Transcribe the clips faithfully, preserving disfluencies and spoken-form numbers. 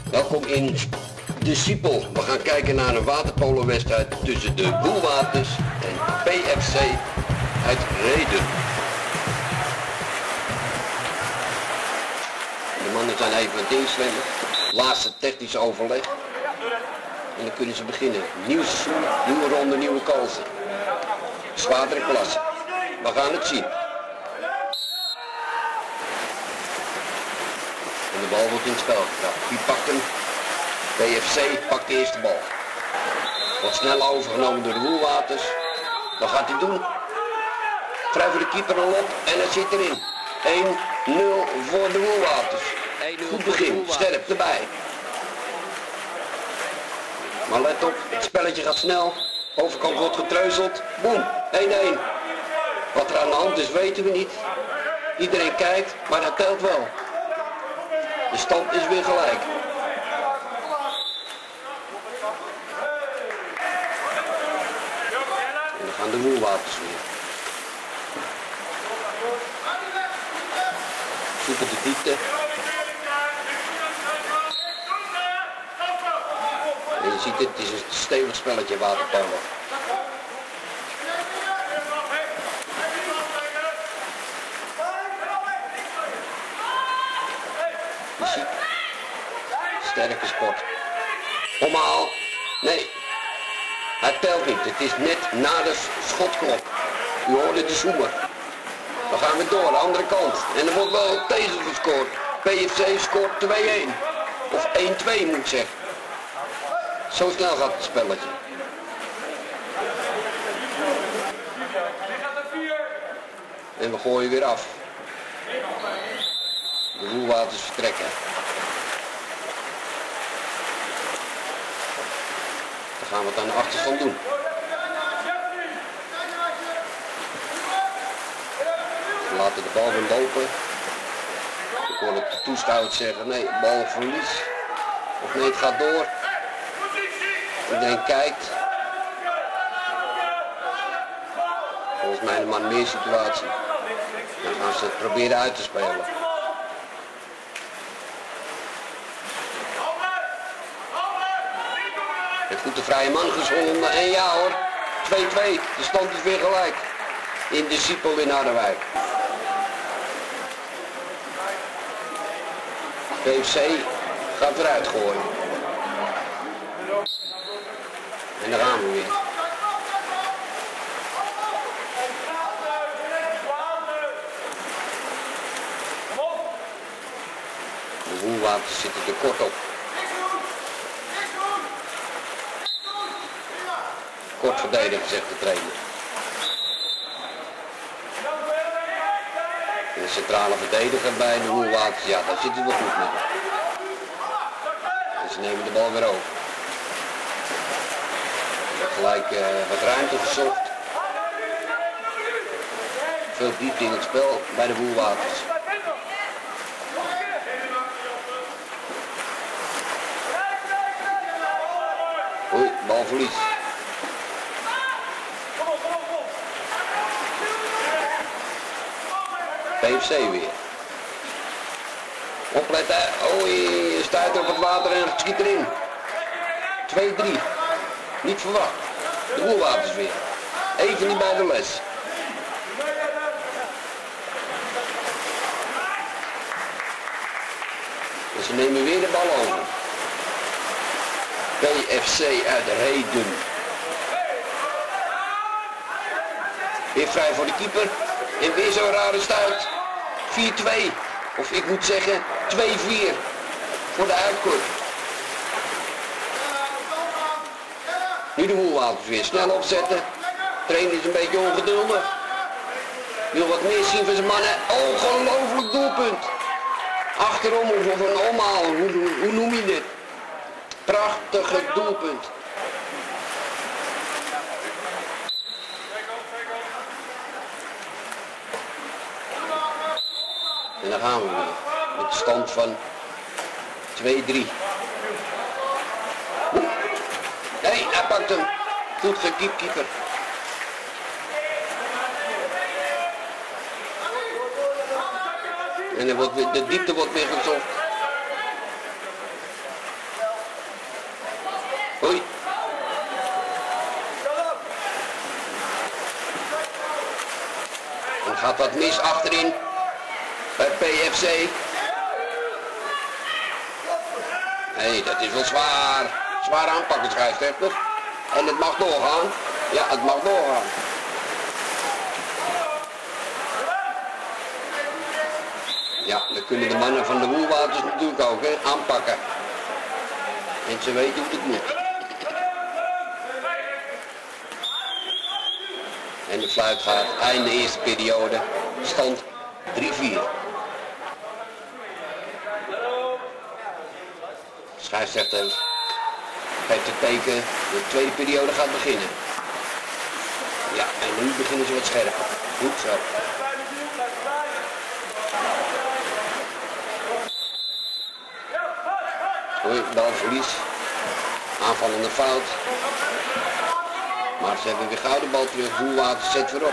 Welkom in De Siepel. We gaan kijken naar een waterpolo-wedstrijd tussen de Woelwaters en P F C uit Rheden. De mannen zijn even aan het inzwemmen. Laatste technische overleg. En dan kunnen ze beginnen. Nieuw seizoen, nieuwe ronde, nieuwe kansen. Zwaardere klasse. We gaan het zien. En de bal wordt in het spel gebracht. Wie pakt hem? P F C pakt de eerste bal. Wordt snel overgenomen door de Woelwaters. Wat gaat hij doen? Wrijven de keeper al op en het zit erin. één nul voor de Woelwaters. Goed begin, sterk erbij. Maar let op, het spelletje gaat snel. Overkant wordt getreuzeld. Boem, één-één. Wat er aan de hand is weten we niet. Iedereen kijkt, maar dat telt wel. De stand is weer gelijk. En dan gaan de Woelwaters weer. Zoeken de diepte. En je ziet het, het is een stevig spelletje waterpolo. Je ziet, sterke sport. Omhaal. Nee. Het telt niet. Het is net na de schotklok. U hoorde de zoemer. Dan gaan we door, de andere kant. En er wordt wel tegen gescoord. P F C scoort twee-één. Of één-twee moet ik zeggen. Zo snel gaat het spelletje. En we gooien weer af. De Woelwaters vertrekken. Dan gaan we het aan de achterstand doen. We laten de bal weer lopen. Ik hoor de toeschouwers zeggen, nee, balverlies. Of nee, het gaat door. Iedereen kijkt. Volgens mij een man meer situatie. Dan gaan ze het proberen uit te spelen. Heeft goed de vrije man gezonden en ja hoor, twee-twee, de stand is weer gelijk. In De Siepel in Harderwijk. P F C gaat eruit gooien. En daar gaan we weer. De Woelwaters zitten er kort op. Kort verdedigen, zegt de trainer. En de centrale verdediger bij de Woelwaters, ja, daar zitten we goed mee. En ze nemen de bal weer over. Gelijk uh, wat ruimte gezocht. Veel diepte in het spel bij de Woelwaters. Oei, balverlies. P F C weer. Opletten. Oei, je stuit op het water en het schiet erin. twee-drie. Niet verwacht. De Woelwaters weer. Even niet bij de les. En ze nemen weer de bal over. P F C uit Rheden. Weer vrij voor de keeper. En weer zo'n rare stuit. vier-twee. Of ik moet zeggen twee-vier. Voor de uitkort. Nu de Woelwaters weer snel opzetten. De trainer is een beetje ongeduldig. Wil wat meer zien van zijn mannen. Ongelooflijk doelpunt. Achterom of een omhaal. Hoe, hoe, hoe noem je dit? Prachtige doelpunt. En dan gaan we weer. Met de stand van twee-drie. Nee, hij pakt hem. Goed gekiept, keeper. En er wordt, de diepte wordt weer gezocht. er gaat wat mis achterin bij P F C. Nee, dat is wel zwaar. Zwaar aanpakken, scheidsrechter. En het mag doorgaan. Ja, het mag doorgaan. Ja, dan kunnen de mannen van de Woelwaters natuurlijk ook hè, aanpakken. En ze weten hoe het moet. En de fluit gaat. Einde eerste periode. Stand drie vier. Scheidsrechter geeft het teken. De tweede periode gaat beginnen. Ja, en nu beginnen ze wat scherper. Goed zo. Hoi, balverlies. Aanvallende fout. Maar ze hebben weer gouden bal terug. Woelwaters zet weer op.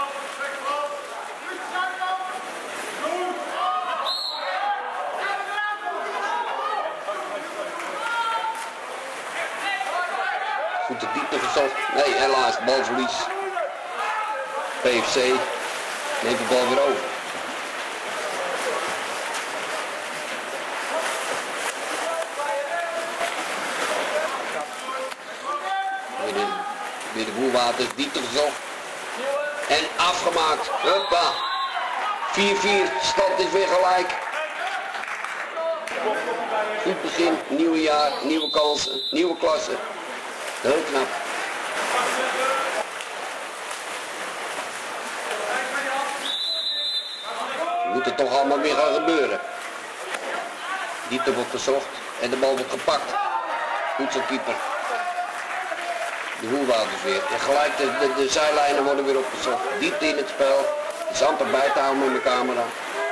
Goed de diepte gezocht. Nee, helaas, balverlies. P F C neemt de bal weer over. Weer de, weer de Woelwaters, diepte gezocht. En afgemaakt. Hoppa. vier vier, stand is weer gelijk. Goed begin, nieuwe jaar, nieuwe kansen, nieuwe klasse. Heel knap. Moet het toch allemaal weer gaan gebeuren. Diepte wordt gezocht en de bal wordt gepakt. Goed zo keeper. De Woelwaters weer. En gelijk de, de, de zijlijnen worden weer opgezocht. Diepte in het spel. Het is amper bij te houden met mijn camera.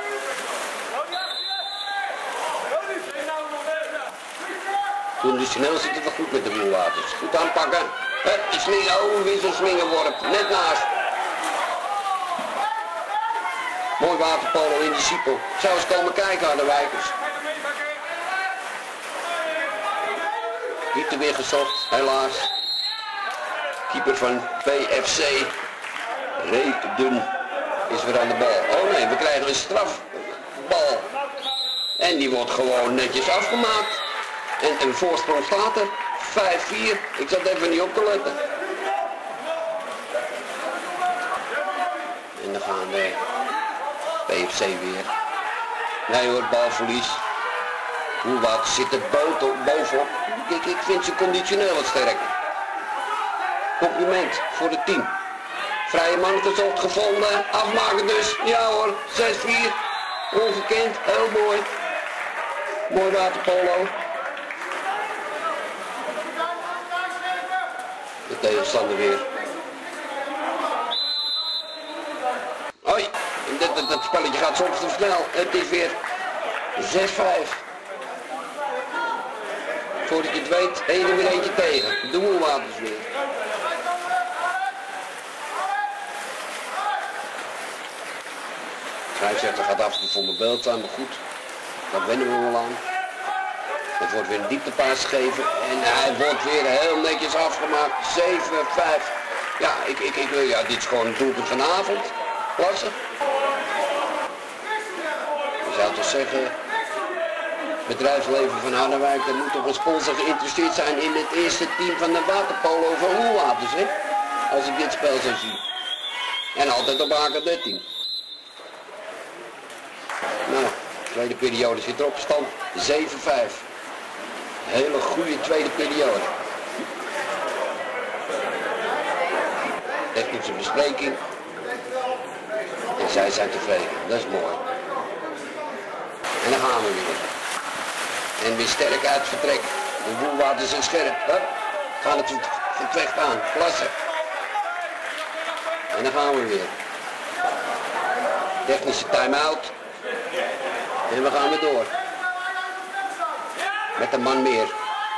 Conditioneel zit het wel goed met de Woelwaters. Goed aanpakken. Hup, die sling, oh, weer zo'n slingerworp. Net naast. Mooi waterpolo in de Siepel. Zou eens komen kijken aan de wijkers. Diepte weer gezocht, helaas. Keeper van P F C. Reepden is weer aan de bal. Oh nee, we krijgen een strafbal. En die wordt gewoon netjes afgemaakt. En een voorsprong staat er. vijf vier. Ik zat even niet op te letten. En dan gaan de P F C weer. Nee hoor, balverlies. Woelwaters zit er bovenop. Ik, ik vind ze conditioneel wat sterker. Compliment voor het team. Vrije man gezocht, gevonden. Afmaken dus. Ja hoor, zes vier. Ongekend, heel mooi. Mooi waterpolo. De tegenstander weer. Hoi, dat, dat, dat spelletje gaat soms te snel. Het is weer zes vijf. Voordat je het weet, één er weer eentje tegen. De Woelwaters weer. Scheidsrechter gaat af en toe voor mijn beeld staan, maar goed. Dat wennen we wel aan. Er wordt weer een dieptepaas gegeven en hij wordt weer heel netjes afgemaakt. zeven vijf. Ja, ik, ik, ik, ja, dit is gewoon een doelpunt vanavond. Klasse. Je zou toch zeggen, bedrijfsleven van Harderwijk, er moet toch een sponsor geïnteresseerd zijn in het eerste team van de waterpolo van Woelwaters, hè? Als ik dit spel zo zie. En altijd op A K dertien. Nou, de tweede periode zit erop, stand zeven vijf. Hele goede tweede periode. Technische bespreking. En zij zijn tevreden, dat is mooi. En dan gaan we weer. En weer sterk uit vertrek. De Woelwaters zijn scherp. Hup. Gaan het gevecht aan. Klasse. En dan gaan we weer. Technische time-out. En we gaan weer door. Met een man meer.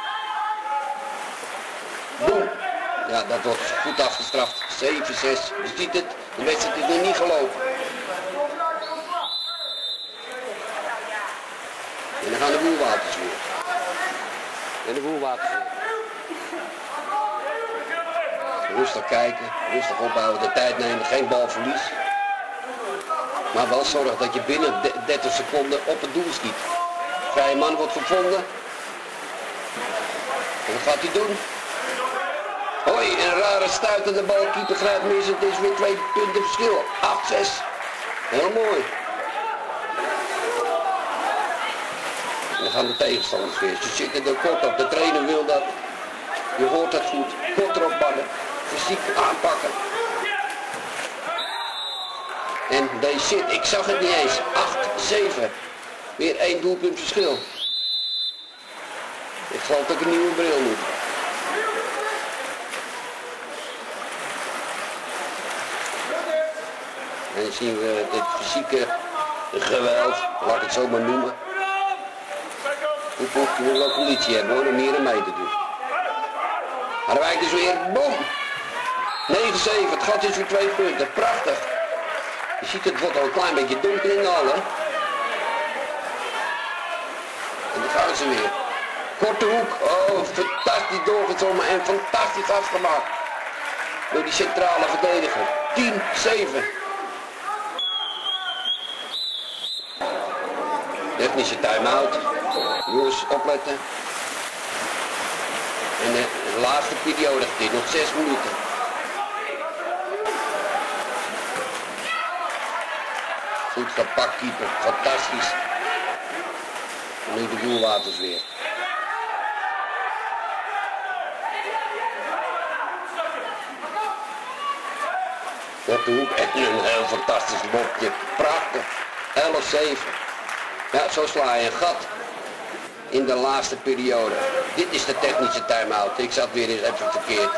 Boem. Ja, dat wordt goed afgestraft. zeven zes. Je ziet het. De wedstrijd is nog niet gelopen. En dan gaan de Woelwaters weer. En de Woelwaters weer. Rustig kijken. Rustig opbouwen. De tijd nemen. Geen balverlies. Maar wel zorg dat je binnen dertig seconden op het doel schiet. Vrije man wordt gevonden. En wat gaat hij doen? Hoi, een rare stuitende bal. Keeper grijpt mis. Het is weer twee punten verschil. acht zes. Heel mooi. En dan gaan de tegenstanders weer. Ze zitten er kort op. De trainer wil dat. Je hoort dat goed. Kort erop ballen. Fysiek aanpakken. En deze shit, ik zag het niet eens. acht zeven. Weer één doelpunt verschil. Ik geloof dat ik een nieuwe bril moet. En dan zien we het fysieke geweld, laat ik het zo maar noemen. Hoe je moet wel conditie hebben hoor, om hier aan mee te doen. Harderwijk is weer, boom! negen zeven, het gat is weer twee punten, prachtig. Je ziet het wordt al een klein beetje donker in de hal, hè. En dan gaan ze weer. Korte hoek, oh fantastisch doorgezommen en fantastisch afgemaakt. Door die centrale verdediger. tien zeven. Technische time-out. Jongens, opletten. En de, de laatste periode dit, nog zes minuten. Goed gepakt keeper, fantastisch. En nu de doelwaters weer. Op de hoek en een heel fantastisch lopje. Prachtig. elf zeven. Ja, zo sla je een gat in de laatste periode. Dit is de technische time-out. Ik zat weer eens even verkeerd.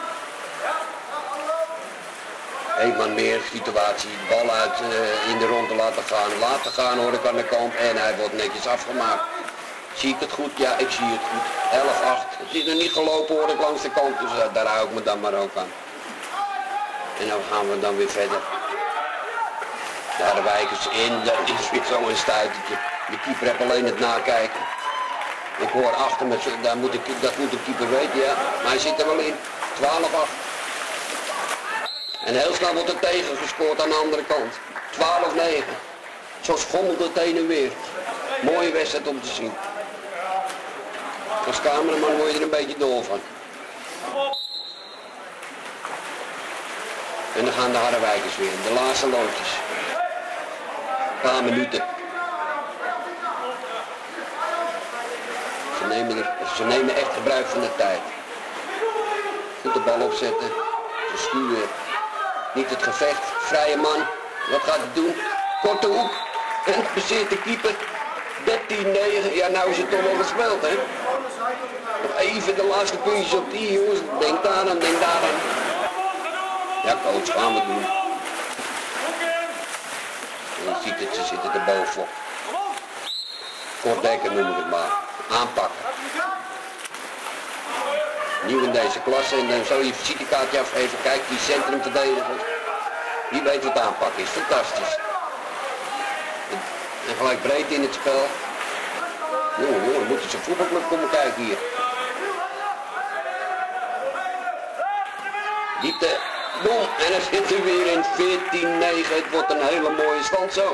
Eén man meer situatie. Bal uit uh, in de ronde laten gaan. Laten gaan hoor ik aan de kant. En hij wordt netjes afgemaakt. Zie ik het goed? Ja, ik zie het goed. elf acht. Het is nog niet gelopen hoor ik langs de kant. Dus uh, daar hou ik me dan maar ook aan. En dan gaan we dan weer verder. De Harderwijkers in, dat is weer zo'n stuitertje. De keeper heeft alleen het nakijken. Ik hoor achter me, dat moet, ik, dat moet de keeper weten, ja. Maar hij zit er wel in. twaalf acht. En heel snel wordt er tegen gescoord aan de andere kant. twaalf negen. Zo schommelt het heen en weer. Mooie wedstrijd om te zien. Als cameraman word je er een beetje dol van. En dan gaan de Harderwijkers weer, de laatste loodjes. Een paar minuten. Ze nemen, er, ze nemen echt gebruik van de tijd. Goed de bal opzetten. Ze sturen niet het gevecht. Vrije man. Wat gaat hij doen? Korte hoek. En bezit de keeper. dertien negen. Ja, nou is het toch wel gespeeld, hè? Nog even de laatste puntjes op die jongens. Denk daar aan, denk daar aan. Ja, coach, gaan we doen. En je ziet het, ze zitten er bovenop. Kortdekken noem ik het maar. Aanpakken. Nieuw in deze klasse en dan zou je visitekaartje afgeven. Kijk, die centrumverdediger. Die weet wat aanpakken is. Fantastisch. En gelijk breed in het spel. Jongen, jongen, moeten ze voetbalclub komen kijken hier. Diepte. Boom, en er zit er weer in veertien negen. Het wordt een hele mooie stand zo.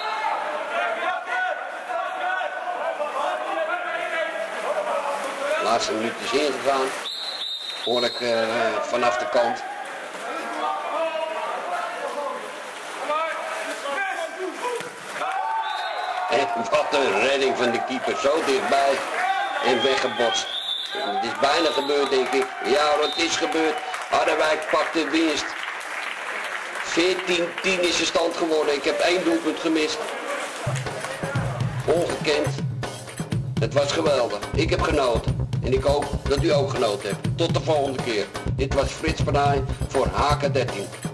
De laatste minuut is ingegaan. Hoor ik uh, vanaf de kant. En wat een redding van de keeper. Zo dichtbij en weggebotst. Het is bijna gebeurd denk ik. Ja, het is gebeurd. Harderwijk pakt de winst. veertien tien is de stand geworden. Ik heb één doelpunt gemist. Ongekend. Het was geweldig. Ik heb genoten. En ik hoop dat u ook genoten hebt. Tot de volgende keer. Dit was Frits Panay voor H K dertien.